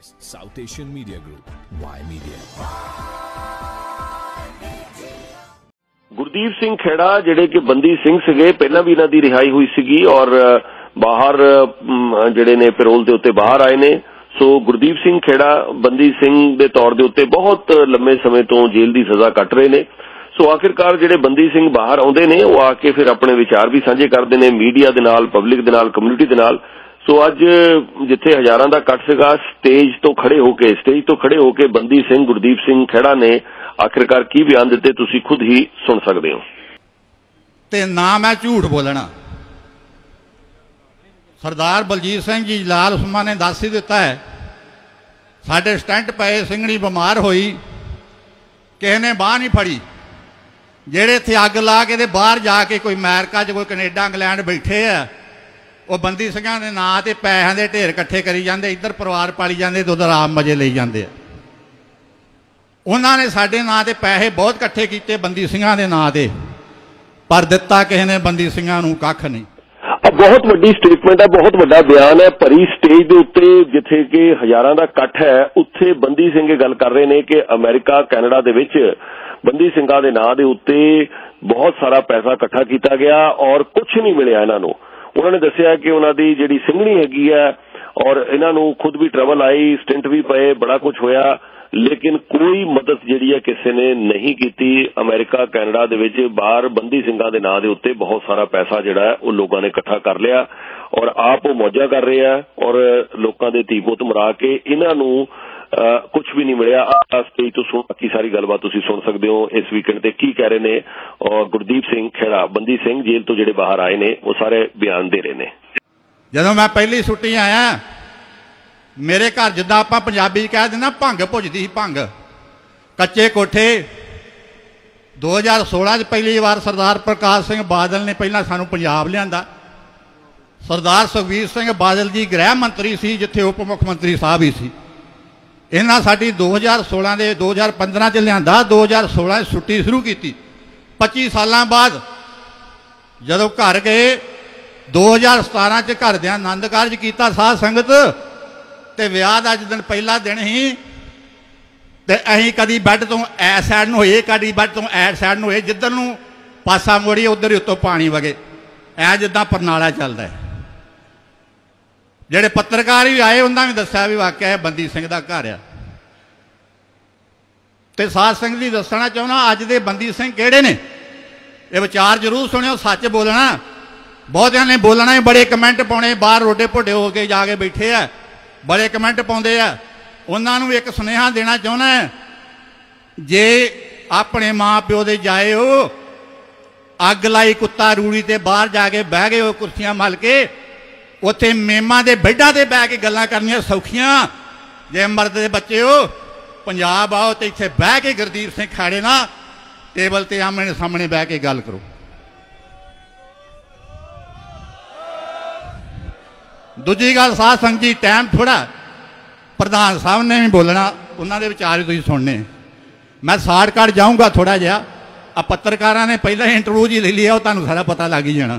South Asian Media Group, Y Media. Gurdeep Singh ਖੇੜਾ ਜਿਹੜੇ ਕਿ ਬੰਦੀ ਸਿੰਘ ਸੀਗੇ, ਪਹਿਲਾਂ ਵੀ ਇਹਨਾਂ ਦੀ ਰਿਹਾਈ ਹੋਈ ਸੀਗੀ ਔਰ ਬਾਹਰ ਜਿਹੜੇ ਨੇ ਪੈਰੋਲ ਦੇ ਉੱਤੇ ਬਾਹਰ ਆਏ ਨੇ। ਸੋ ਗੁਰਦੀਪ ਸਿੰਘ ਖੇੜਾ ਬੰਦੀ ਸਿੰਘ ਦੇ ਤੌਰ ਦੇ ਉੱਤੇ ਬਹੁਤ ਲੰਮੇ ਸਮੇਂ ਤੋਂ ਜੇਲ੍ਹ ਦੀ ਸਜ਼ਾ ਕੱਟ ਰਹੇ ਨੇ। ਸੋ ਆਖਿਰਕਾਰ ਜਿਹੜੇ ਬੰਦੀ ਸਿੰਘ ਬਾਹਰ ਆਉਂਦੇ ਨੇ ਉਹ ਆ ਕੇ ਫਿਰ ਆਪਣੇ ਵਿਚਾਰ ਵੀ ਸਾਂਝੇ ਕਰਦੇ ਨੇ ਮੀਡੀਆ ਦੇ ਨਾਲ, ਪਬਲਿਕ ਦੇ ਨਾਲ, ਕਮਿਊਨਿਟੀ ਦੇ ਨਾਲ। ਸੋ ਅੱਜ ਜਿੱਥੇ ਹਜ਼ਾਰਾਂ ਦਾ ਇਕੱਠ ਸੀਗਾ, ਸਟੇਜ ਤੋਂ ਖੜੇ ਹੋ ਕੇ ਬੰਦੀ ਸਿੰਘ ਗੁਰਦੀਪ ਸਿੰਘ ਖੇੜਾ ਨੇ ਆਖਿਰਕਾਰ ਕੀ ਬਿਆਨ ਦਿੱਤੇ ਤੁਸੀਂ ਖੁਦ ਹੀ ਸੁਣ ਸਕਦੇ ਹੋ। ਤੇ ਨਾ ਮੈਂ ਝੂਠ ਬੋਲਣਾ, ਸਰਦਾਰ ਬਲਜੀਤ ਸਿੰਘ ਜੀ ਲਾਲ ਉਸਮਾ ਨੇ ਦੱਸ ਹੀ ਦਿੱਤਾ ਹੈ। ਸਾਡੇ ਸਟੈਂਟ ਪਏ, ਸਿੰਘਣੀ ਬਿਮਾਰ ਹੋਈ, ਕਿਸੇ ਨੇ ਬਾਂਹ ਨਹੀਂ ਫੜੀ। ਜਿਹੜੇ ਇੱਥੇ ਅੱਗ ਲਾ ਕੇ ਤੇ ਬਾਹਰ ਜਾ ਕੇ ਕੋਈ ਅਮਰੀਕਾ 'ਚ, ਕੋਈ ਕੈਨੇਡਾ, ਇੰਗਲੈਂਡ ਬੈਠੇ ਆ, ਉਹ ਬੰਦੀ ਸਿੰਘਾਂ ਦੇ ਨਾਂ ਤੇ ਪੈਸਿਆਂ ਦੇ ਢੇਰ ਇਕੱਠੇ ਕਰੀ ਜਾਂਦੇ, ਇੱਧਰ ਪਰਿਵਾਰ ਪਾਲੀ ਜਾਂਦੇ ਤੇ ਉਧਰ ਆਮ ਮਜ਼ੇ ਲਈ ਜਾਂਦੇ ਆ। ਉਹਨਾਂ ਨੇ ਸਾਡੇ ਨਾਂ ਤੇ ਪੈਸੇ ਬਹੁਤ ਇਕੱਠੇ ਕੀਤੇ ਬੰਦੀ ਸਿੰਘਾਂ ਦੇ ਨਾਂ ਤੇ, ਪਰ ਦਿੱਤਾ ਕਿਸੇ ਨੇ ਬੰਦੀ ਸਿੰਘਾਂ ਨੂੰ ਕੱਖ ਨਹੀਂ। ਬਹੁਤ ਵੱਡੀ ਸਟੇਟਮੈਂਟ ਹੈ, ਬਹੁਤ ਵੱਡਾ ਬਿਆਨ ਹੈ। ਭਰੀ ਸਟੇਜ ਦੇ ਉੱਤੇ ਜਿੱਥੇ ਕਿ ਹਜ਼ਾਰਾਂ ਦਾ ਇਕੱਠ ਹੈ, ਉੱਥੇ ਬੰਦੀ ਸਿੰਘ ਇਹ ਗੱਲ ਕਰ ਰਹੇ ਨੇ ਕਿ ਅਮਰੀਕਾ, ਕੈਨੇਡਾ ਦੇ ਵਿੱਚ ਬੰਦੀ ਸਿੰਘਾਂ ਦੇ ਨਾਂ ਦੇ ਉੱਤੇ ਬਹੁਤ ਸਾਰਾ ਪੈਸਾ ਇਕੱਠਾ ਕੀਤਾ ਗਿਆ ਔਰ ਕੁਝ ਨਹੀਂ ਮਿਲਿਆ ਇਹਨਾਂ ਨੂੰ। ਉਹਨਾਂ ਨੇ ਦੱਸਿਆ ਕਿ ਉਹਨਾਂ ਦੀ ਜਿਹੜੀ ਸਿੰਘਣੀ ਹੈਗੀ ਹੈ ਔਰ ਇਹਨਾਂ ਨੂੰ ਖੁਦ ਵੀ ਟਰਬਲ ਆਈ, ਸਟਿੰਟ ਵੀ ਪਏ, ਬੜਾ ਕੁਝ ਹੋਇਆ, ਲੇਕਿਨ ਕੋਈ ਮਦਦ ਜਿਹੜੀ ਹੈ ਕਿਸੇ ਨੇ ਨਹੀਂ ਕੀਤੀ। ਅਮਰੀਕਾ, ਕੈਨੇਡਾ ਦੇ ਵਿੱਚ ਬਾਹਰ ਬੰਦੀ ਸਿੰਘਾਂ ਦੇ ਨਾਂ ਦੇ ਉੱਤੇ ਬਹੁਤ ਸਾਰਾ ਪੈਸਾ ਜਿਹੜਾ ਹੈ ਉਹ ਲੋਕਾਂ ਨੇ ਇਕੱਠਾ ਕਰ ਲਿਆ ਔਰ ਆਪ ਉਹ ਮੌਜਾਂ ਕਰ ਰਹੇ ਆ ਔਰ ਲੋਕਾਂ ਦੇ ਧੀ ਪੁੱਤ ਮਰਾ ਕੇ ਇਹਨਾਂ ਨੂੰ ਕੁਝ ਵੀ ਨਹੀਂ ਮਿਲਿਆ। ਸਟੇਜ ਤੋਂ ਸੁਣ ਬਾਕੀ ਸਾਰੀ ਗੱਲਬਾਤ ਤੁਸੀਂ ਸੁਣ ਸਕਦੇ ਹੋ ਇਸ ਵੀਕਐਂਡ ਤੇ ਕੀ ਕਹਿ ਰਹੇ ਨੇ ਔਰ ਗੁਰਦੀਪ ਸਿੰਘ ਖੇੜਾ ਬੰਦੀ ਸਿੰਘ ਜੇਲ੍ਹ ਤੋਂ ਜਿਹੜੇ ਬਾਹਰ ਆਏ ਨੇ ਉਹ ਸਾਰੇ ਬਿਆਨ ਦੇ ਰਹੇ ਨੇ। ਜਦੋਂ ਮੈਂ ਪਹਿਲੀ ਛੁੱਟੀ ਆਇਆ, ਮੇਰੇ ਘਰ ਜਿੱਦਾਂ ਆਪਾਂ ਪੰਜਾਬੀ ਕਹਿ ਦਿੰਦੇ ਭੰਗ ਭੁੱਜਦੀ ਸੀ, ਭੰਗ, ਕੱਚੇ ਕੋਠੇ। 2016 'ਚ ਪਹਿਲੀ ਵਾਰ ਸਰਦਾਰ ਪ੍ਰਕਾਸ਼ ਸਿੰਘ ਬਾਦਲ ਨੇ ਪਹਿਲਾਂ ਸਾਨੂੰ ਪੰਜਾਬ ਲਿਆਂਦਾ। ਸਰਦਾਰ ਸੁਖਬੀਰ ਸਿੰਘ ਬਾਦਲ ਜੀ ਗ੍ਰਹਿ ਮੰਤਰੀ ਸੀ, ਜਿੱਥੇ ਉਪ ਮੁੱਖ ਮੰਤਰੀ ਸਾਹਿਬ ਹੀ ਸੀ। ਇਹਨਾਂ ਸਾਡੀ 2016 ਦੇ 2015 'ਚ ਲਿਆਂਦਾ, 2016 'ਚ ਛੁੱਟੀ ਸ਼ੁਰੂ ਕੀਤੀ। 25 ਸਾਲਾਂ ਬਾਅਦ ਜਦੋਂ ਘਰ ਗਏ, 2017 'ਚ ਘਰਦਿਆਂ ਆਨੰਦ ਕਾਰਜ ਕੀਤਾ ਸਾਧ ਸੰਗਤ, ਤੇ ਵਿਆਹ ਦਾ ਜਿੱਦਣ ਪਹਿਲਾ ਦਿਨ ਸੀ ਤੇ ਅਸੀਂ ਕਦੀ ਬੈੱਡ ਤੋਂ ਐ ਸਾਈਡ ਨੂੰ ਹੋਏ, ਕਦੀ ਬੈੱਡ ਤੋਂ ਐ ਸਾਈਡ ਨੂੰ ਹੋਏ, ਜਿੱਧਰ ਨੂੰ ਪਾਸਾ ਮੋੜੀ ਉਧਰ ਹੀ ਉੱਤੋਂ ਪਾਣੀ ਵਗੇ, ਐ ਜਿੱਦਾਂ ਪਰਨਾਲਾ ਚੱਲਦਾ ਹੈ। ਜਿਹੜੇ ਪੱਤਰਕਾਰ ਵੀ ਆਏ ਉਹਨਾਂ ਵੀ ਦੱਸਿਆ ਵੀ ਵਾਕਿਆ ਇਹ ਬੰਦੀ ਸਿੰਘ ਦਾ ਘਰ ਆ। ਤੇ ਸਾਧ ਸੰਗਤ ਜੀ ਦੱਸਣਾ ਚਾਹੁੰਦਾ ਅੱਜ ਦੇ ਬੰਦੀ ਸਿੰਘ ਕਿਹੜੇ ਨੇ, ਇਹ ਵਿਚਾਰ ਜ਼ਰੂਰ ਸੁਣਿਓ, ਸੱਚ ਬੋਲਣਾ। ਬਹੁਤਿਆਂ ਨੇ ਬੋਲਣਾ ਹੀ, ਬੜੇ ਕਮੈਂਟ ਪਾਉਣੇ, ਬਾਹਰ ਰੋਡੇ ਭੋਡੇ ਹੋ ਕੇ ਜਾ ਕੇ ਬੈਠੇ ਆ, ਬੜੇ ਕਮੈਂਟ ਪਾਉਂਦੇ ਆ। ਉਹਨਾਂ ਨੂੰ ਇੱਕ ਸੁਨੇਹਾ ਦੇਣਾ ਚਾਹੁੰਦਾ, ਜੇ ਆਪਣੇ ਮਾਂ ਪਿਓ ਦੇ ਜਾਏ ਹੋ, ਅੱਗ ਲਾਈ ਕੁੱਤਾ ਰੂੜੀ ਤੇ ਬਾਹਰ ਜਾ ਕੇ ਬਹਿ ਗਏ ਹੋ ਕੁਰਸੀਆਂ ਮਲ ਕੇ, ਉੱਥੇ ਮੇਮਾਂ ਦੇ ਬੈੱਡਾਂ ਤੇ ਬਹਿ ਕੇ ਗੱਲਾਂ ਕਰਨੀਆਂ ਸੌਖੀਆਂ। ਜੇ ਮਰਦ ਦੇ ਬੱਚੇ ਹੋ, ਪੰਜਾਬ ਆਓ ਤੇ ਇੱਥੇ ਬਹਿ ਕੇ ਗੁਰਦੀਪ ਸਿੰਘ ਖੇੜੇ ਨਾਲ ਟੇਬਲ ਤੇ ਆਮਣੇ ਸਾਹਮਣੇ ਬਹਿ ਕੇ ਗੱਲ ਕਰੋ। ਦੂਜੀ ਗੱਲ ਸਾਧ ਸੰਗਤ ਜੀ, ਟਾਈਮ ਥੋੜਾ, ਪ੍ਰਧਾਨ ਸਾਹਿਬ ਨੇ ਵੀ ਬੋਲਣਾ, ਉਹਨਾਂ ਦੇ ਵਿਚਾਰ ਵੀ ਤੁਸੀਂ ਸੁਣਨੇ। ਮੈਂ ਸ਼ਾਰਟਕਟ ਜਾਊਂਗਾ ਥੋੜਾ ਜਿਹਾ। ਆ ਪੱਤਰਕਾਰਾਂ ਨੇ ਪਹਿਲਾਂ ਹੀ ਇੰਟਰਵਿਊ ਜੀ ਲੈ ਲਿਆ, ਉਹ ਤੁਹਾਨੂੰ ਸਾਰਾ ਪਤਾ ਲੱਗ ਹੀ ਜਾਣਾ।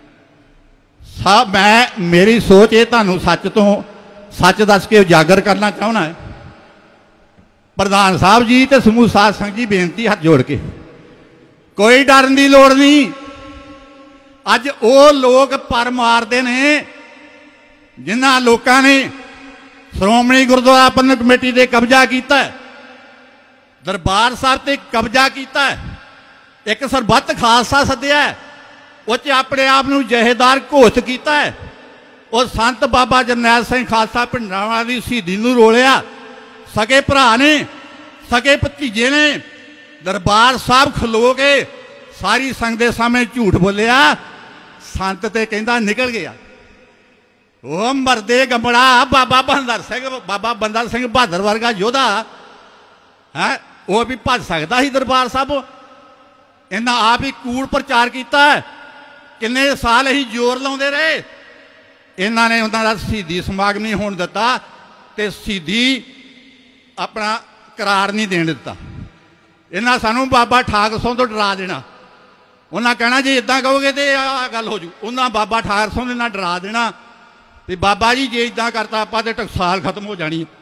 ਮੇਰੀ ਸੋਚ ਇਹ ਤੁਹਾਨੂੰ ਸੱਚ ਤੋਂ ਸੱਚ ਦੱਸ ਕੇ ਉਜਾਗਰ ਕਰਨਾ ਚਾਹੁੰਦਾ ਹੈ। ਪ੍ਰਧਾਨ ਸਾਹਿਬ ਜੀ ਤੇ ਸਮੂਹ ਸਾਧ ਸੰਗਤ ਜੀ, ਬੇਨਤੀ ਹੱਥ ਜੋੜ ਕੇ, ਕੋਈ ਡਰਨ ਦੀ ਲੋੜ ਨਹੀਂ। ਅੱਜ ਉਹ ਲੋਕ ਪਰ ਮਾਰਦੇ ਨੇ ਜਿਨ੍ਹਾਂ ਲੋਕਾਂ ਨੇ ਸ਼੍ਰੋਮਣੀ ਗੁਰਦੁਆਰਾ ਪ੍ਰਬੰਧਕ ਕਮੇਟੀ ਤੇ ਕਬਜ਼ਾ ਕੀਤਾ, ਦਰਬਾਰ ਸਾਹਿਬ ਤੇ ਕਬਜ਼ਾ ਕੀਤਾ, ਇੱਕ ਸਰਬੱਤ ਖਾਲਸਾ ਸੱਦਿਆ, ਉਹ 'ਚ ਆਪਣੇ ਆਪ ਨੂੰ ਜਹੇਦਾਰ ਘੋਸ਼ਿਤ ਕੀਤਾ ਹੈ। ਉਹ ਸੰਤ ਬਾਬਾ ਜਰਨੈਲ ਸਿੰਘ ਖਾਲਸਾ ਭਿੰਡਰਾਂਵਾਲਾ ਦੀ ਸ਼ਹੀਦੀ ਨੂੰ ਰੋਲਿਆ। ਸਕੇ ਭਰਾ ਨੇ, ਸਕੇ ਭਤੀਜੇ ਨੇ ਦਰਬਾਰ ਸਾਹਿਬ ਖਲੋ ਕੇ ਸਾਰੀ ਸੰਗਤ ਦੇ ਸਾਹਮਣੇ ਝੂਠ ਬੋਲਿਆ। ਸੰਤ ਤੇ ਕਹਿੰਦਾ ਨਿਕਲ ਗਿਆ। ਉਹ ਮਰਦੇ ਗੰਬੜਾ ਬਾਬਾ ਬੰਦਾ ਸਿੰਘ ਬਹਾਦਰ ਵਰਗਾ ਯੋਧਾ ਹੈ, ਉਹ ਵੀ ਭੱਜ ਸਕਦਾ ਸੀ ਦਰਬਾਰ ਸਾਹਿਬ। ਇਹਨਾਂ ਆਪ ਹੀ ਕੂੜ ਪ੍ਰਚਾਰ ਕੀਤਾ। ਕਿੰਨੇ ਸਾਲ ਅਸੀਂ ਜ਼ੋਰ ਲਾਉਂਦੇ ਰਹੇ, ਇਹਨਾਂ ਨੇ ਉਹਨਾਂ ਦਾ ਸ਼ਹੀਦੀ ਸਮਾਗਮ ਨਹੀਂ ਹੋਣ ਦਿੱਤਾ ਤੇ ਸ਼ਹੀਦੀ ਆਪਣਾ ਕਰਾਰ ਨਹੀਂ ਦੇਣ ਦਿੱਤਾ। ਇਹਨਾਂ ਸਾਨੂੰ ਬਾਬਾ ਠਾਕਰ ਸਿੰਘ ਤੋਂ ਡਰਾ ਦੇਣਾ। ਉਹਨਾਂ ਕਹਿਣਾ ਜੇ ਇਦਾਂ ਕਹੋਗੇ ਤੇ ਆਹ ਗੱਲ ਹੋ ਜੂ। ਉਹਨਾਂ ਬਾਬਾ ਠਾਕਰ ਸਿੰਘ ਦੇ ਨਾਲ ਡਰਾ ਦੇਣਾ ਵੀ ਬਾਬਾ ਜੀ ਜੇ ਇਦਾਂ ਕਰਤਾ ਆਪਾਂ ਤੇ ਟਕਸਾਲ ਖਤਮ ਹੋ ਜਾਣੀ।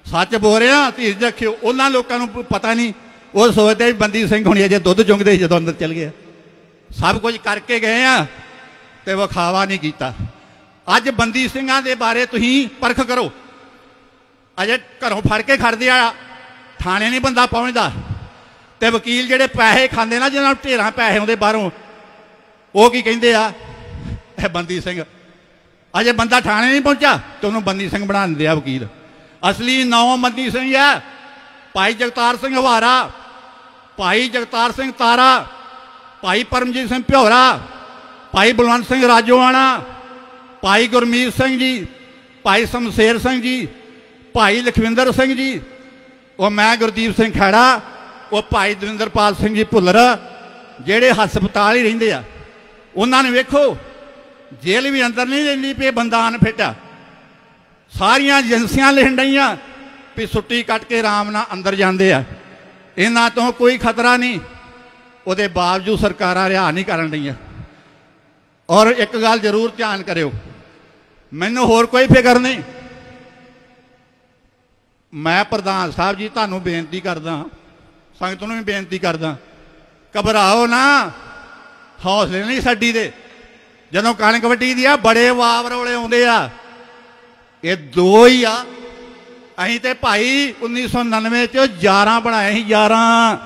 सच बोल रहे हैं, धीरज रखियो। उन्होंने लोगों को पता नहीं, वो सोचते भी बंदी सिंह हुणी अजे दुध चुंगते जो अंदर चल गया। सब कुछ करके गए हैं तो विखावा नहीं किया। अज बंदी सिंह के बारे तुम परख करो। अजे घरों फड़ के खड़दे आ, थाने नहीं बंदा पहुँचता, तो वकील जेडे पैसे खाते ना, जिन्होंने ढेर पैसे आते बाहरों, वो की कहते आ बंदी सिंह। अजे बंदा थाने नहीं पहुंचा तो उन्होंने बंदी सिंह बना दिया वकील। असली 9 बंदी सिंह है, भाई जगतार सिंह हवारा, भाई जगतार सिंह तारा, भाई परमजीत सिंह भ्योरा, भाई बलवंत सिंह राजोआणा, भाई गुरमीत सिंह जी, भाई शमशेर सिंह जी, भाई लखविंदर सिंह जी, और मैं गुरदीप सिंह खैड़ा, वो भाई दविंदरपाल सिंह जी भुल्लर, जेड़े हस्पताल ही रहिंदे आ। उन्होंने वेखो जेल भी अंदर नहीं रही पे, बंदा अनफिट आ। सारिया एजेंसियां लिखन रही भी छुट्टी कट के आराम नाल अंदर जाते आ, इन्हां तो कोई खतरा नहीं। उहदे बावजूद सरकारां रिहा नहीं करन रही। और एक गल जरूर ध्यान करियो, मैनू होर कोई फिक्र नहीं। मैं प्रधान साहब जी तुहानूं बेनती करदा, संगत नूं भी बेनती करदा, घबराओ ना, हौसले नहीं छड्डी दे। जदों कणक वड्डी दी आ बड़े वाव रौले आउंदे आ, ये 2 ही आ। असीं ते भाई 1999 च 11 बनाए ही, 11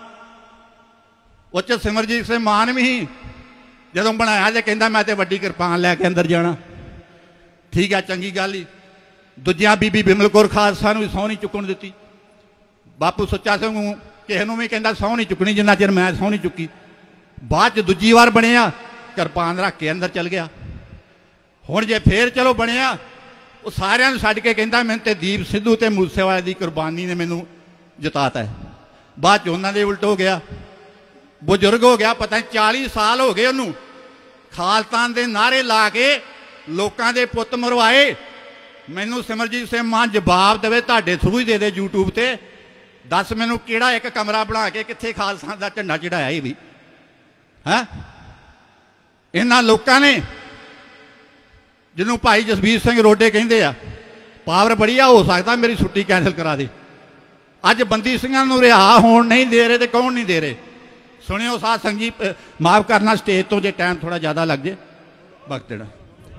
उच सिमरजीत सिंह मान भी ही। जदों बनाया तो कहंदा मैं ते वड्डी किरपान लैके अंदर जाना। ठीक है, चंगी गल ही। दूजिया बीबी बिमल कौर खालसा नूं भी सौं नहीं चुकण दित्ती। बापू सुच्चा सिंह किसी नूं भी कहंदा सौं नहीं चुकनी जिन्ना चिर मैं सौं नहीं चुकी। बाद च दूजी बार बनिया, किरपान रख के अंदर चल गया। हुण जे फिर चलो बनिया, वो सारिਆਂ ਨੂੰ छड्ड के कहंदा मैनूं ते दीप सिद्धू ते मूसेवाले दी कुर्बानी ने मैनूं जिताता है। बाद च उन्हां दे उल्ट हो गया, बुजुर्ग हो गया, पता नहीं 40 साल हो गए उन्होंने खालतान दे नारे ला के लोगों के पुत मरवाए। मैनू सिमरजीत सिंह मान जवाब देवे, तुहाडे थ्रू ही दे दे यूट्यूब ते, दस मैनू किहड़ा एक कमरा बना के कित्थे खालसा दा झंडा चढ़ाया ही भी है। इन्हां लोगों ने जिन्होंने भाई जसबीर सिंह रोडे कहते आ, पावर बड़ी आ, हो सकता मेरी छुट्टी कैंसल करा दे। अज बंदी सिंहां नूं रिहा होण नहीं दे रहे, तो कौन नहीं दे रहे? सुनियो साध संगत, माफ करना स्टेज तो जे टाइम थोड़ा ज़्यादा लग जाए, वक्त देना।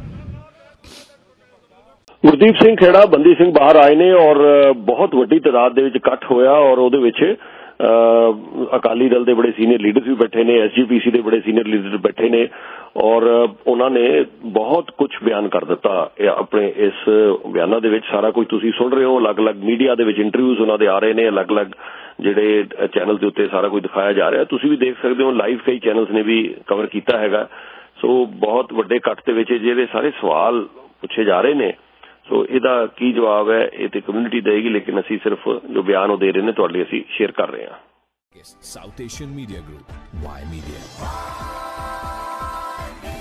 गुरदीप सिंह खेड़ा, बंदी सिंह बाहर आए ने और बहुत वड्डी तादाद दे विच इकट्ठ होया और उहदे विच अकाली दल के बड़े सीनियर लीडर्स भी बैठे ने, SGPC के बड़े सीनियर लीडर बैठे ने और उन्होंने बहुत कुछ बयान कर दिता। अपने इस बयानों के सारा कुछ तुसीं सुन रहे हो, अलग अलग मीडिया के इंटरव्यूज उन्होंने आ रहे हैं, अलग अलग जिहड़े चैनल के उत्ते सारा कुछ दिखाया जा रहा है। तुसीं भी देख सकते हो, लाइव कई चैनल्स ने भी कवर किया हैगा। सो बहुत वड्डे इकट्ठ दे विच जिहड़े सारे सवाल पूछे जा रहे हैं, सो इहदा की जवाब है ये तो कम्यूनिटी देगी, लेकिन असी सिर्फ जो बयान वो दे रहे हैं तुहाडे असी शेयर कर रहे हैं। South Asian media group, Y media.